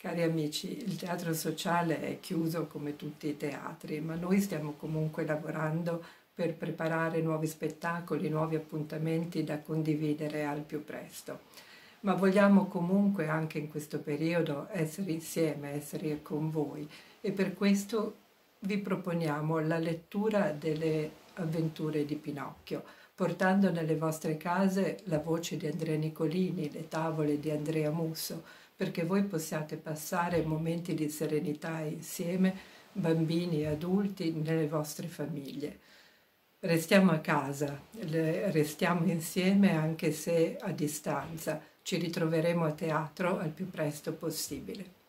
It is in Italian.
Cari amici, il teatro sociale è chiuso come tutti i teatri, ma noi stiamo comunque lavorando per preparare nuovi spettacoli, nuovi appuntamenti da condividere al più presto. Ma vogliamo comunque anche in questo periodo essere insieme, essere con voi e per questo vi proponiamo la lettura delle avventure di Pinocchio, portando nelle vostre case la voce di Andrea Nicolini, le tavole di Andrea Musso, perché voi possiate passare momenti di serenità insieme, bambini e adulti, nelle vostre famiglie. Restiamo a casa, restiamo insieme anche se a distanza. Ci ritroveremo a teatro al più presto possibile.